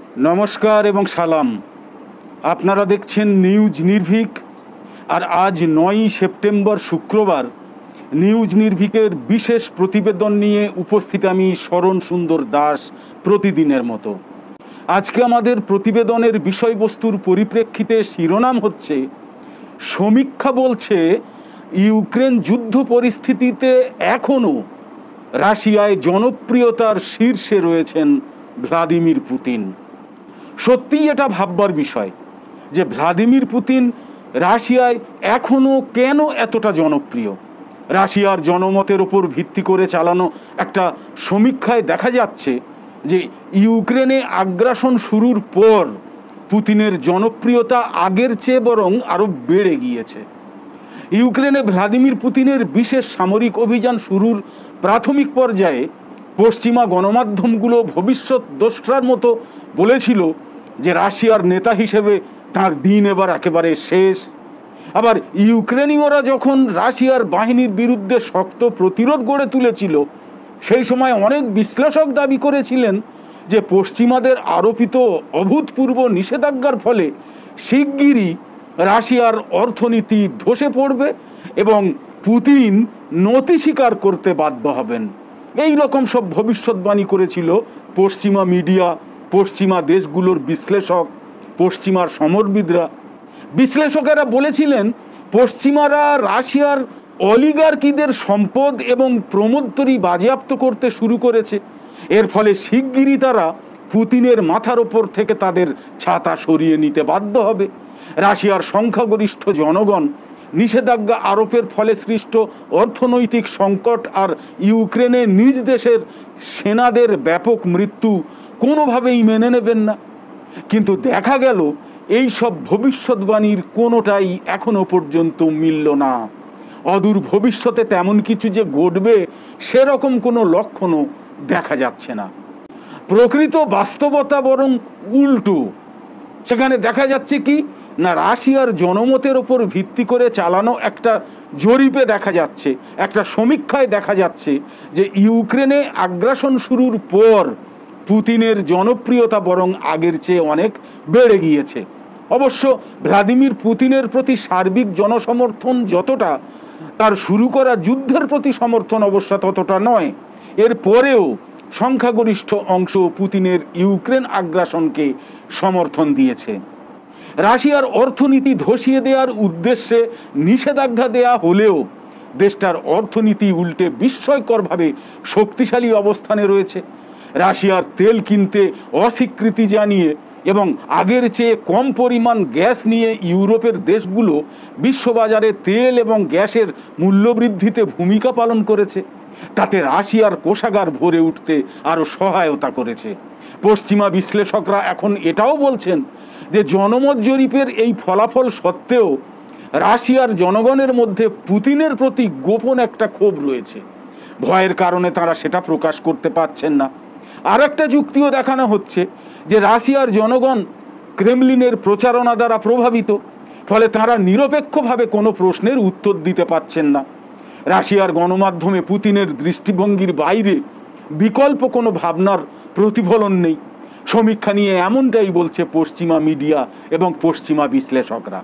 নমস্কার এবং সালাম। আপনারা দেখছেন নিউজ নির্ভীক। আর আজ 9ই সেপ্টেম্বর শুক্রবার নিউজ নির্ভীকের বিশেষ প্রতিবেদন নিয়ে উপস্থিত আমি শরণ সুন্দর দাস। প্রতিদিনের মতো আজকে আমাদের প্রতিবেদনের বিষয়বস্তুর পরিপ্রেক্ষিতে শিরোনাম হচ্ছে, সমীক্ষা বলছে ইউক্রেন যুদ্ধ পরিস্থিতিতে এখনও রাশিয়ায় জনপ্রিয়তার শীর্ষে রয়েছেন ভ্লাদিমির পুতিন। সত্যিই এটা ভাববার বিষয় যে ভ্লাদিমির পুতিন রাশিয়ায় এখনও কেন এতটা জনপ্রিয়। রাশিয়ার জনমতের ওপর ভিত্তি করে চালানো একটা সমীক্ষায় দেখা যাচ্ছে যে ইউক্রেনে আগ্রাসন শুরুর পর পুতিনের জনপ্রিয়তা আগের চেয়ে বরং আরও বেড়ে গিয়েছে। ইউক্রেনে ভ্লাদিমির পুতিনের বিশেষ সামরিক অভিযান শুরুর প্রাথমিক পর্যায়ে পশ্চিমা গণমাধ্যমগুলো ভবিষ্যৎ দ্রষ্টার মতো বলেছিল যে রাশিয়ার নেতা হিসেবে তার দিন এবার একেবারে শেষ। আবার ইউক্রেনীয়রা যখন রাশিয়ার বাহিনীর বিরুদ্ধে শক্ত প্রতিরোধ গড়ে তুলেছিল, সেই সময় অনেক বিশ্লেষক দাবি করেছিলেন যে পশ্চিমাদের আরোপিত অভূতপূর্ব নিষেধাজ্ঞার ফলে শিগগিরই রাশিয়ার অর্থনীতি ধসে পড়বে এবং পুতিন নতি স্বীকার করতে বাধ্য হবেন। এই রকম সব ভবিষ্যৎবাণী করেছিল পশ্চিমা মিডিয়া, পশ্চিমা দেশগুলোর বিশ্লেষক, পশ্চিমার সমরবিদরা। বিশ্লেষকেরা বলেছিলেন পশ্চিমারা রাশিয়ার অলিগার্কিদের সম্পদ এবং প্রমোদতরী বাজেয়াপ্ত করতে শুরু করেছে। এর ফলে শিগগিরই তারা পুতিনের মাথার ওপর থেকে তাদের ছাতা সরিয়ে নিতে বাধ্য হবে। রাশিয়ার সংখ্যাগরিষ্ঠ জনগণ নিষেধাজ্ঞা আরোপের ফলে সৃষ্ট অর্থনৈতিক সংকট আর ইউক্রেনে নিজ দেশের সেনাদের ব্যাপক মৃত্যু কোনোভাবেই মেনে নেবেন না। কিন্তু দেখা গেল এই সব ভবিষ্যৎবাণীর কোনোটাই এখনো পর্যন্ত মিলল না। অদূর ভবিষ্যতে তেমন কিছু যে ঘটবে সেরকম কোনো লক্ষণও দেখা যাচ্ছে না। প্রকৃত বাস্তবতা বরং উল্টো। সেখানে দেখা যাচ্ছে কি না, রাশিয়ার জনমতের ওপর ভিত্তি করে চালানো একটা জরিপে দেখা যাচ্ছে, একটা সমীক্ষায় দেখা যাচ্ছে যে ইউক্রেনে আগ্রাসন শুরুর পর পুতিনের জনপ্রিয়তা বরং আগের চেয়ে অনেক বেড়ে গিয়েছে। অবশ্য ভ্লাদিমির পুতিনের প্রতি সার্বিক জনসমর্থন যতটা, তার শুরু করা যুদ্ধের প্রতি সমর্থন অবশ্য ততটা নয়। এর পরেও সংখ্যাগরিষ্ঠ অংশ পুতিনের ইউক্রেন আগ্রাসনকে সমর্থন দিয়েছে। রাশিয়ার অর্থনীতি ধসিয়ে দেওয়ার উদ্দেশ্যে নিষেধাজ্ঞা দেয়া হলেও দেশটার অর্থনীতি উল্টে বিস্ময়করভাবে শক্তিশালী অবস্থানে রয়েছে। রাশিয়ার তেল কিনতে অস্বীকৃতি জানিয়ে এবং আগের চেয়ে কম পরিমাণ গ্যাস নিয়ে ইউরোপের দেশগুলো বিশ্ববাজারে তেল এবং গ্যাসের মূল্যবৃদ্ধিতে ভূমিকা পালন করেছে। তাতে রাশিয়ার কোষাগার ভরে উঠতে আরও সহায়তা করেছে। পশ্চিমা বিশ্লেষকরা এখন এটাও বলছেন যে জনমত জরিপের এই ফলাফল সত্ত্বেও রাশিয়ার জনগণের মধ্যে পুতিনের প্রতি গোপন একটা ক্ষোভ রয়েছে। ভয়ের কারণে তারা সেটা প্রকাশ করতে পারছেন না। আর একটা যুক্তিও দেখানো হচ্ছে যে রাশিয়ার জনগণ ক্রেমলিনের প্রচারণা দ্বারা প্রভাবিত, ফলে তারা নিরপেক্ষভাবে কোনো প্রশ্নের উত্তর দিতে পারছেন না। রাশিয়ার গণমাধ্যমে পুতিনের দৃষ্টিভঙ্গির বাইরে বিকল্প কোনো ভাবনার প্রতিফলন নেই। সমীক্ষা নিয়ে এমনটাই বলছে পশ্চিমা মিডিয়া এবং পশ্চিমা বিশ্লেষকরা।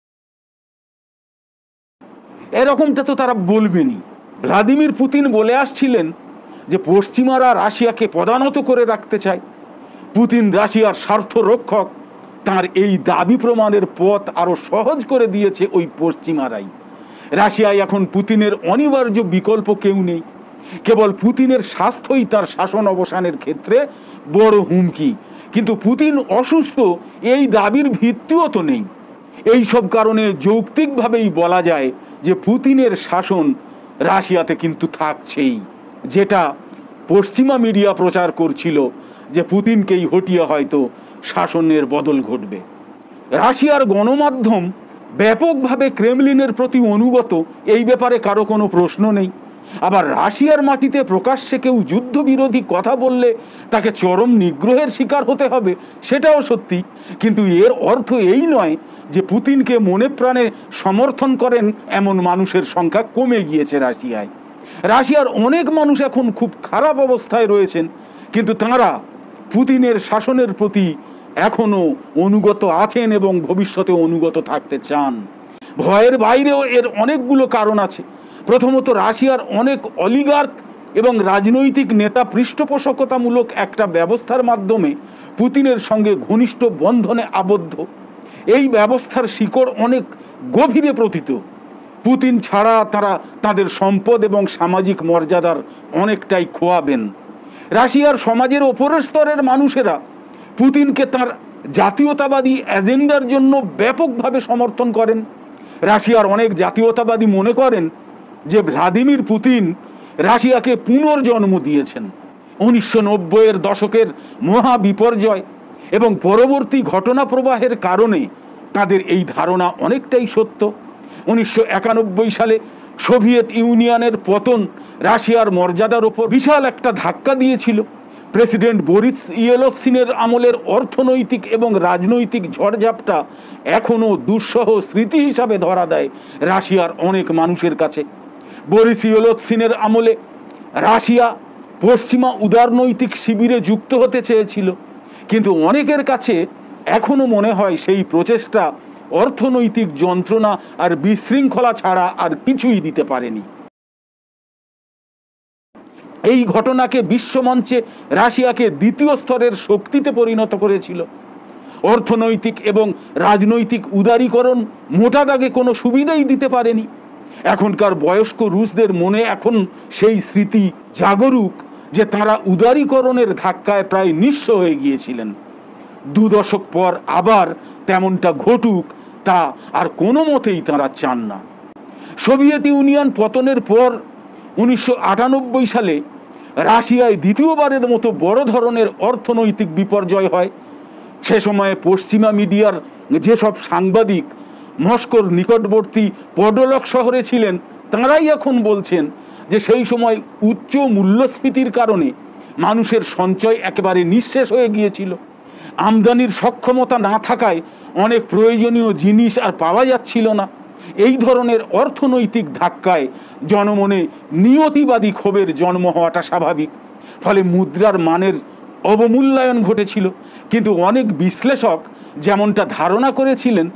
এরকমটা তো তারা বলবেনই। ভ্লাদিমির পুতিন বলে আসছিলেন যে পশ্চিমারা রাশিয়াকে পদানত করে রাখতে চায়। পুতিন রাশিয়ার স্বার্থ রক্ষক। তার এই দাবি প্রমাণের পথ আরও সহজ করে দিয়েছে ওই পশ্চিমারাই। রাশিয়ায় এখন পুতিনের অনিবার্য বিকল্প কেউ নেই। কেবল পুতিনের স্বাস্থ্যই তার শাসন অবসানের ক্ষেত্রে বড় হুমকি। কিন্তু পুতিন অসুস্থ এই দাবির ভিত্তিও তো নেই। এই সব কারণে যৌক্তিকভাবেই বলা যায় যে পুতিনের শাসন রাশিয়াতে কিন্তু থাকছেই। যেটা পশ্চিমা মিডিয়া প্রচার করছিল যে পুতিনকেই হটিয়ে হয়তো শাসনের বদল ঘটবে। রাশিয়ার গণমাধ্যম ব্যাপকভাবে ক্রেমলিনের প্রতি অনুগত, এই ব্যাপারে কারো কোনো প্রশ্ন নেই। আবার রাশিয়ার মাটিতে প্রকাশ্যে কেউ যুদ্ধবিরোধী কথা বললে তাকে চরম নিগ্রহের শিকার হতে হবে, সেটাও সত্যি। কিন্তু এর অর্থ এই নয় যে পুতিনকে মনে প্রাণে সমর্থন করেন এমন মানুষের সংখ্যা কমে গিয়েছে রাশিয়ায়। রাশিয়ার অনেক মানুষ এখন খুব খারাপ অবস্থায় রয়েছেন, কিন্তু তাঁরা পুতিনের শাসনের প্রতি এখনও অনুগত আছেন এবং ভবিষ্যতে অনুগত থাকতে চান। ভয়ের বাইরেও এর অনেকগুলো কারণ আছে। প্রথমত, রাশিয়ার অনেক অলিগার্ক এবং রাজনৈতিক নেতা পৃষ্ঠপোষকতামূলক একটা ব্যবস্থার মাধ্যমে পুতিনের সঙ্গে ঘনিষ্ঠ বন্ধনে আবদ্ধ। এই ব্যবস্থার শিকড় অনেক গভীরে প্রথিত। পুতিন ছাড়া তারা তাদের সম্পদ এবং সামাজিক মর্যাদার অনেকটাই খোয়াবেন। রাশিয়ার সমাজের ওপরের স্তরের মানুষেরা পুতিনকে তার জাতীয়তাবাদী এজেন্ডার জন্য ব্যাপকভাবে সমর্থন করেন। রাশিয়ার অনেক জাতীয়তাবাদী মনে করেন যে ভ্লাদিমির পুতিন রাশিয়াকে পুনর্জন্ম দিয়েছেন। 1990-এর দশকের মহা বিপর্যয় এবং পরবর্তী ঘটনা প্রবাহের কারণে তাদের এই ধারণা অনেকটাই সত্য। 1991 সালে সোভিয়েত ইউনিয়নের পতন রাশিয়ার মর্যাদার ওপর বিশাল একটা ধাক্কা দিয়েছিল। প্রেসিডেন্ট বরিস ইয়েলৎসিনের আমলের অর্থনৈতিক এবং রাজনৈতিক ঝড়ঝাপটা এখনও দুঃসহ স্মৃতি হিসাবে ধরা দেয় রাশিয়ার অনেক মানুষের কাছে। বরিস ইয়েলৎসিনের আমলে রাশিয়া পশ্চিমা উদারনৈতিক শিবিরে যুক্ত হতে চেয়েছিল, কিন্তু অনেকের কাছে এখনও মনে হয় সেই প্রচেষ্টা অর্থনৈতিক যন্ত্রণা আর বিশৃঙ্খলা ছাড়া আর কিছুই দিতে পারেনি। এই ঘটনাকে বিশ্বমঞ্চে রাশিয়াকে দ্বিতীয় স্তরের শক্তিতে পরিণত করেছিল। অর্থনৈতিক এবং রাজনৈতিক উদারীকরণ মোটা দাগে কোনো সুবিধাই দিতে পারেনি। এখনকার বয়স্ক রুশদের মনে এখন সেই স্মৃতি জাগরুক যে তারা উদারীকরণের ধাক্কায় প্রায় নিঃস্ব হয়ে গিয়েছিলেন। 2 দশক পর আবার তেমনটা ঘটুক তা আর কোনো মতেই তারা চান না। সোভিয়েত ইউনিয়ন পতনের পর 1998 সালে রাশিয়ায় দ্বিতীয়বারের মতো বড় ধরনের অর্থনৈতিক বিপর্যয় হয়। সে সময়ে পশ্চিমা মিডিয়ার যেসব সাংবাদিক মস্কোর নিকটবর্তী পডোলক শহরে ছিলেন তাঁরাই এখন বলছেন যে সেই সময় উচ্চ মূল্যস্ফীতির কারণে মানুষের সঞ্চয় একেবারে নিঃশেষ হয়ে গিয়েছিল। আমদানির সক্ষমতা না থাকায় অনেক প্রয়োজনীয় জিনিস আর পাওয়া যাচ্ছিল না। এই ধরনের অর্থনৈতিক ধাক্কায় জনমনে নিয়তিবাদী ক্ষোভের জন্ম হওয়াটা স্বাভাবিক। ফলে মুদ্রার মানের অবমূল্যায়ন ঘটেছিল। কিন্তু অনেক বিশ্লেষক যেমনটা ধারণা করেছিলেন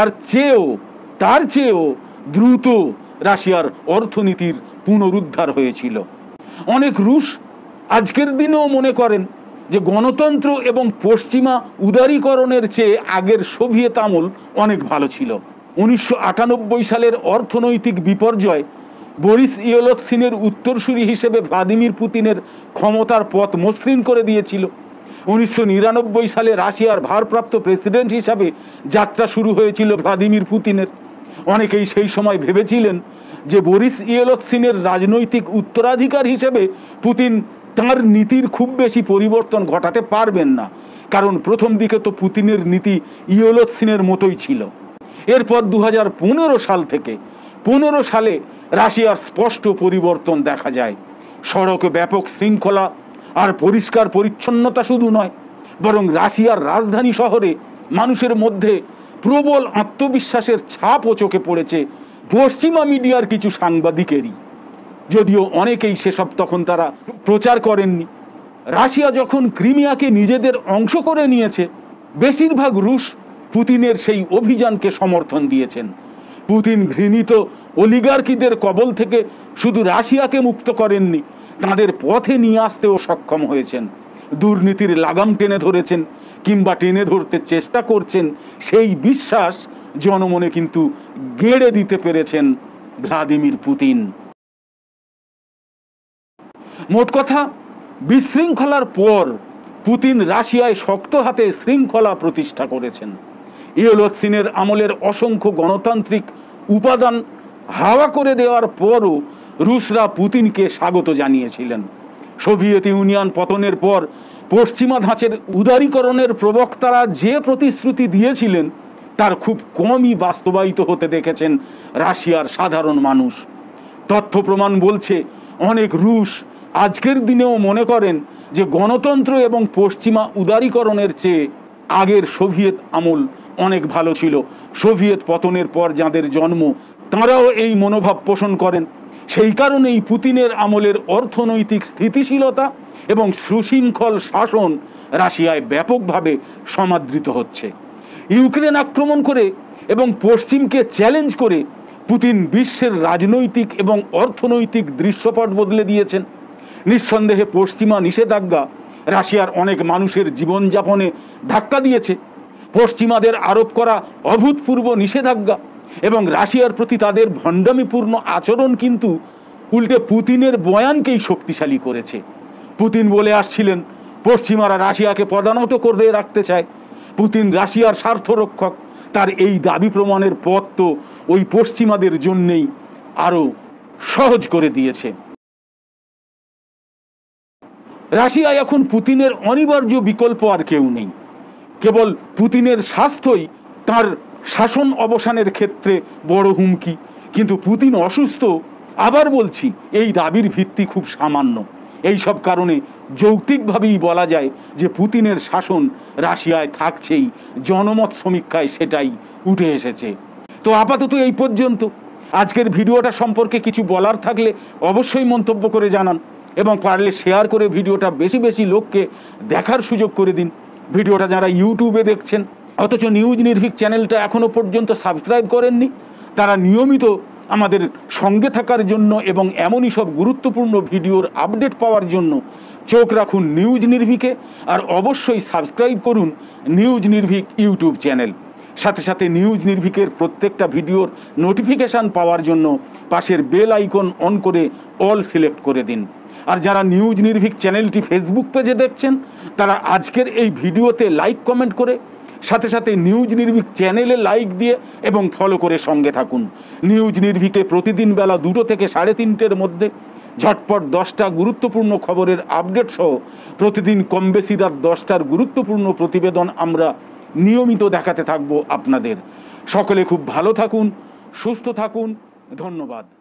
তার চেয়েও দ্রুত রাশিয়ার অর্থনীতির পুনরুদ্ধার হয়েছিল। অনেক রুশ আজকের দিনেও মনে করেন যে গণতন্ত্র এবং পশ্চিমা উদারীকরণের চেয়ে আগের সোভিয়েত আমল অনেক ভালো ছিল। 1998 সালের অর্থনৈতিক বিপর্যয় বরিস ইয়েলৎসিনের উত্তরসূরি হিসেবে ভ্লাদিমির পুতিনের ক্ষমতার পথ মসৃণ করে দিয়েছিল। 1999 সালে রাশিয়ার ভারপ্রাপ্ত প্রেসিডেন্ট হিসাবে যাত্রা শুরু হয়েছিল ভ্লাদিমির পুতিনের। অনেকেই সেই সময় ভেবেছিলেন যে বরিস ইয়েলৎসিনের রাজনৈতিক উত্তরাধিকার হিসেবে পুতিন তাঁর নীতির খুব বেশি পরিবর্তন ঘটাতে পারবেন না, কারণ প্রথম দিকে তো পুতিনের নীতি ইয়েলৎসিনের মতোই ছিল। এরপর 2015 সাল থেকে 15 সালে রাশিয়ার স্পষ্ট পরিবর্তন দেখা যায়। সড়কে ব্যাপক শৃঙ্খলা আর পরিষ্কার পরিচ্ছন্নতা শুধু নয়, বরং রাশিয়ার রাজধানী শহরে মানুষের মধ্যে প্রবল আত্মবিশ্বাসের ছাপও চোখে পড়েছে পশ্চিমা মিডিয়ার কিছু সাংবাদিকেরই, যদিও অনেকেই সেসব তখন তারা প্রচার করেননি। রাশিয়া যখন ক্রিমিয়াকে নিজেদের অংশ করে নিয়েছে, বেশিরভাগ রুশ পুতিনের সেই অভিযানকে সমর্থন দিয়েছেন। পুতিন ঘৃণিত অলিগার্কিদের কবল থেকে শুধু রাশিয়াকে মুক্ত করেননি, তাদের পথে নিয়ে আসতেও সক্ষম হয়েছেন। দুর্নীতির লাগাম টেনে ধরেছেন কিংবা টেনে ধরতে চেষ্টা করছেন, সেই বিশ্বাস জনমনে কিন্তু গেড়ে দিতে পেরেছেন ভ্লাদিমির পুতিন। মোট কথা, বিশৃঙ্খলার পর পুতিন রাশিয়ায় শক্ত হাতে শৃঙ্খলা প্রতিষ্ঠা করেছেন। ইয়েলৎসিনের আমলের অসংখ্য গণতান্ত্রিক উপাদান হাওয়া করে দেওয়ার পরও রুশরা পুতিনকে স্বাগত জানিয়েছিলেন। সোভিয়েত ইউনিয়ন পতনের পর পশ্চিমা ধাঁচের উদারীকরণের প্রবক্তারা যে প্রতিশ্রুতি দিয়েছিলেন তার খুব কমই বাস্তবায়িত হতে দেখেছেন রাশিয়ার সাধারণ মানুষ। তথ্য প্রমাণ বলছে অনেক রুশ আজকের দিনেও মনে করেন যে গণতন্ত্র এবং পশ্চিমা উদারীকরণের চেয়ে আগের সোভিয়েত আমল অনেক ভালো ছিল। সোভিয়েত পতনের পর যাদের জন্ম তাঁরাও এই মনোভাব পোষণ করেন। সেই কারণেই পুতিনের আমলের অর্থনৈতিক স্থিতিশীলতা এবং সুশৃঙ্খল শাসন রাশিয়ায় ব্যাপকভাবে সমাদৃত হচ্ছে। ইউক্রেন আক্রমণ করে এবং পশ্চিমকে চ্যালেঞ্জ করে পুতিন বিশ্বের রাজনৈতিক এবং অর্থনৈতিক দৃশ্যপট বদলে দিয়েছেন। নিঃসন্দেহে পশ্চিমা নিষেধাজ্ঞা রাশিয়ার অনেক মানুষের জীবনযাপনে ধাক্কা দিয়েছে। পশ্চিমাদের আরোপ করা অভূতপূর্ব নিষেধাজ্ঞা এবং রাশিয়ার প্রতি তাদের ভণ্ডামিপূর্ণ আচরণ কিন্তু উল্টে পুতিনের বয়ানকেই শক্তিশালী করেছে। পুতিন বলে আসছিলেন পশ্চিমারা রাশিয়াকে পদানত করে রাখতে চায়, পুতিন রাশিয়ার স্বার্থরক্ষক। তার এই দাবি প্রমাণের পথ তো ওই পশ্চিমাদের জন্যেই আরও সহজ করে দিয়েছে। রাশিয়ায় এখন পুতিনের অনিবার্য বিকল্প আর কেউ নেই। কেবল পুতিনের স্বাস্থ্যই তার শাসন অবসানের ক্ষেত্রে বড় হুমকি। কিন্তু পুতিন অসুস্থ, আবার বলছি, এই দাবির ভিত্তি খুব সামান্য। এই সব কারণে যৌক্তিকভাবেই বলা যায় যে পুতিনের শাসন রাশিয়ায় থাকছেই, জনমত সমীক্ষায় সেটাই উঠে এসেছে। তো আপাতত এই পর্যন্ত। আজকের ভিডিওটা সম্পর্কে কিছু বলার থাকলে অবশ্যই মন্তব্য করে জানান এবং পারলে শেয়ার করে ভিডিওটা বেশি বেশি লোককে দেখার সুযোগ করে দিন। ভিডিওটা যারা ইউটিউবে দেখছেন অথচ নিউজ নির্ভীক চ্যানেলটা এখনও পর্যন্ত সাবস্ক্রাইব করেননি, তারা নিয়মিত আমাদের সঙ্গে থাকার জন্য এবং এমনই সব গুরুত্বপূর্ণ ভিডিওর আপডেট পাওয়ার জন্য চোখ রাখুন নিউজ নির্ভীকে। আর অবশ্যই সাবস্ক্রাইব করুন নিউজ নির্ভীক ইউটিউব চ্যানেল। সাথে সাথে নিউজ নির্ভীকের প্রত্যেকটা ভিডিওর নোটিফিকেশান পাওয়ার জন্য পাশের বেল আইকন অন করে অল সিলেক্ট করে দিন। আর যারা নিউজ নির্ভীক চ্যানেলটি ফেসবুক পেজে দেখছেন তারা আজকের এই ভিডিওতে লাইক কমেন্ট করে সাথে সাথে নিউজ নির্ভীক চ্যানেলে লাইক দিয়ে এবং ফলো করে সঙ্গে থাকুন। নিউজ নির্ভীকে প্রতিদিন বেলা 2টো থেকে 3:30-র মধ্যে ঝটপট 10টা গুরুত্বপূর্ণ খবরের আপডেট সহ প্রতিদিন কম বেশি রাত 10টার গুরুত্বপূর্ণ প্রতিবেদন আমরা নিয়মিত দেখাতে থাকবো আপনাদের। সকলে খুব ভালো থাকুন, সুস্থ থাকুন, ধন্যবাদ।